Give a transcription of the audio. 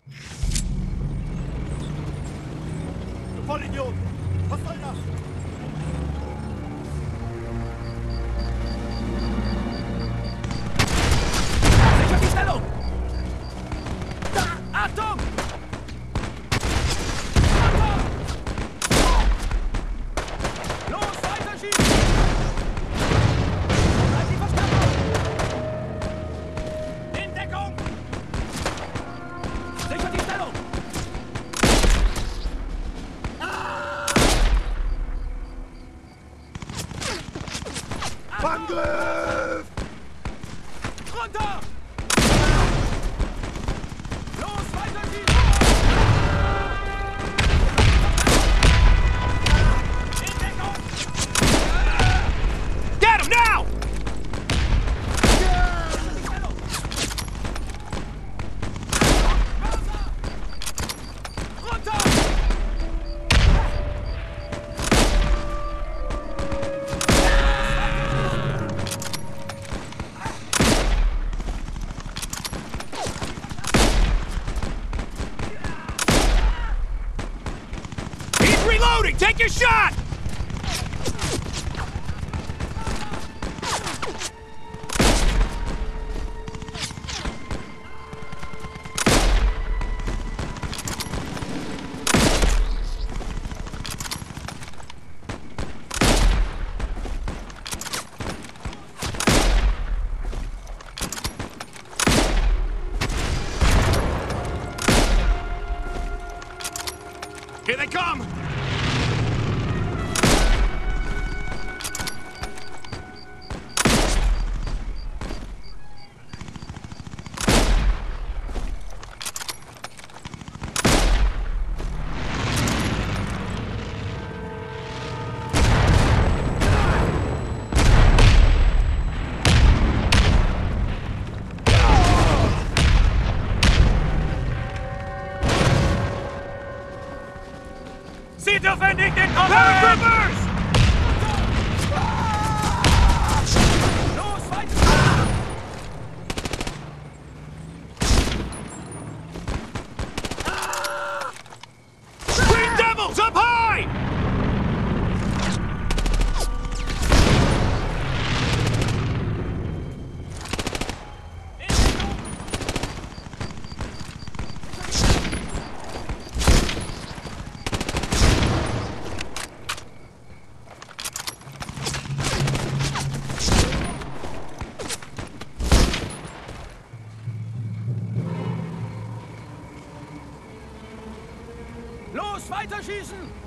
Du Vollidiot! Was soll das? Sicher die Stellung! Da! Achtung! Achtung! Los, weiter schießen! Bleib die Verstärkung! In Deckung! Sicher die Stellung! Angriff! Runter! Los, weiter schießen! In Deckung! Get him now! Runter! He's reloading! Take your shot! Here they come! Sie defending den Paratroopers! Los, weiter! Green Devils up high! Los, weiter schießen!